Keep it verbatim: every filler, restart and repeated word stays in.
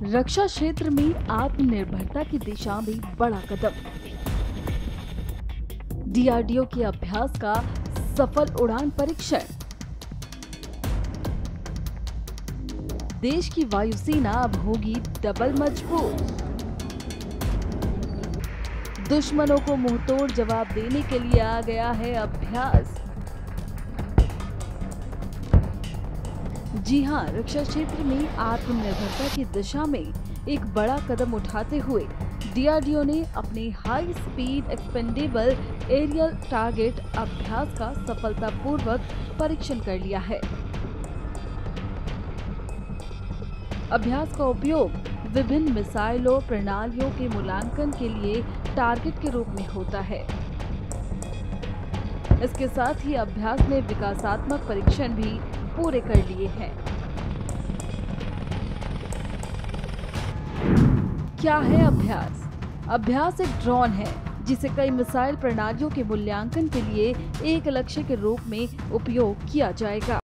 रक्षा क्षेत्र में आत्मनिर्भरता की दिशा में बड़ा कदम। डी आर डी ओ के अभ्यास का सफल उड़ान परीक्षण। देश की वायुसेना अब होगी डबल मजबूत। दुश्मनों को मुंहतोड़ जवाब देने के लिए आ गया है अभ्यास। जी हां, रक्षा क्षेत्र में आत्मनिर्भरता की दिशा में एक बड़ा कदम उठाते हुए डी आर डी ओ ने अपने high speed expendable aerial target अभ्यास का सफलतापूर्वक परीक्षण कर लिया है। अभ्यास का उपयोग विभिन्न मिसाइलों प्रणालियों के मूल्यांकन के लिए टारगेट के रूप में होता है। इसके साथ ही अभ्यास ने विकासात्मक परीक्षण भी पूरे कर लिए हैं। क्या है अभ्यास? अभ्यास एक ड्रोन है जिसे कई मिसाइल प्रणालियों के मूल्यांकन के लिए एक लक्ष्य के रूप में उपयोग किया जाएगा।